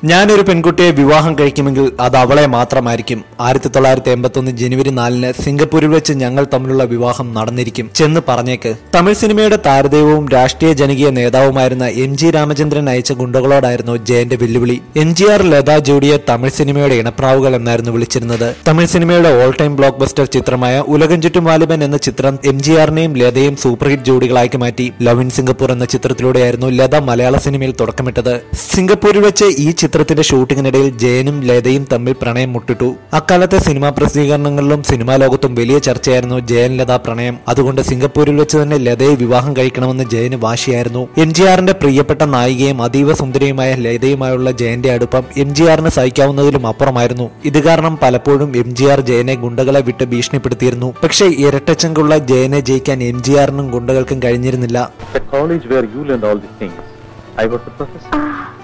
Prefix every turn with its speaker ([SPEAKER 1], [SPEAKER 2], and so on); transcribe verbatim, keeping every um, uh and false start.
[SPEAKER 1] ഞാനൊരു പെൺകുട്ടിയെ വിവാഹം കഴിക്കുമെങ്കിൽ അത് അവളെ മാത്രമായിരിക്കും. ആയിരത്തി തൊള്ളായിരത്തി എൺപത്തി ഒന്ന് ജനുവരി നാലിന് സിംഗപ്പൂരിൽ വെച്ച് ഞങ്ങൾ തമ്മിലുള്ള വിവാഹം നടന്നിരിക്കും ചെന്ന് പറഞ്ഞേക്ക്. തമിഴ് സിനിമയുടെ താരദൈവവും രാഷ്ട്രീയ ജനകീയ നേതാവുമായിരുന്ന എം ജി രാമചന്ദ്രൻ അയച്ച ഗുണ്ടകളോടായിരുന്നു ജയന്റെ വെല്ലുവിളി. എം ജി ആർ ലത ജോഡിയെ തമിഴ് സിനിമയുടെ ഇണപ്രാവുകൾ എന്നായിരുന്നു വിളിച്ചിരുന്നത്. തമിഴ് സിനിമയുടെ ഓൾ ടൈം ബ്ലോക്ക് ബസ്റ്റർ ചിത്രമായ ഉലകം ചുറ്റും വാലിബൻ എന്ന ചിത്രം എം ജി ആറിനെയും ലതയും സൂപ്പർ ഹിറ്റ് ജോഡികളാക്കി മാറ്റി. ലവ് ഇൻ സിംഗപ്പൂർ എന്ന ചിത്രത്തിലൂടെയായിരുന്നു ലത മലയാള സിനിമയിൽ തുടക്കമിട്ടത്. സിംഗപ്പൂരിൽ വെച്ച് ഈ ചിത്രത്തിന്റെ ഷൂട്ടിങ്ങിനിടയിൽ ജയനും ലതയും തമ്മിൽ പ്രണയം മുട്ടിട്ടു. അക്കാലത്തെ സിനിമാ പ്രസിദ്ധീകരണങ്ങളിലും സിനിമാ ലോകത്തും വലിയ ചർച്ചയായിരുന്നു ജയൻ ലത പ്രണയം. അതുകൊണ്ട് സിംഗപ്പൂരിൽ വെച്ച് തന്നെ ലതയെ വിവാഹം കഴിക്കണമെന്ന് ജയന് വാശിയായിരുന്നു. എം ജി ആറിന്റെ പ്രിയപ്പെട്ട നായികയും അതീവ സുന്ദരിയുമായ ലതയുമായുള്ള ജയന്റെ അടുപ്പം എം ജി ആറിന് സഹിക്കാവുന്നതിലും അപ്പുറമായിരുന്നു. ഇത് കാരണം പലപ്പോഴും എം ജി ആർ ജയനെ ഗുണ്ടകളെ വിട്ട് ഭീഷണിപ്പെടുത്തിയിരുന്നു. പക്ഷേ ഇരട്ടച്ചങ്കുള്ള ജയനെ ജയിക്കാൻ എം ജി ആറിനും ഗുണ്ടകൾക്കും കഴിഞ്ഞിരുന്നില്ല.
[SPEAKER 2] The college where you learned all these things, I was the professor.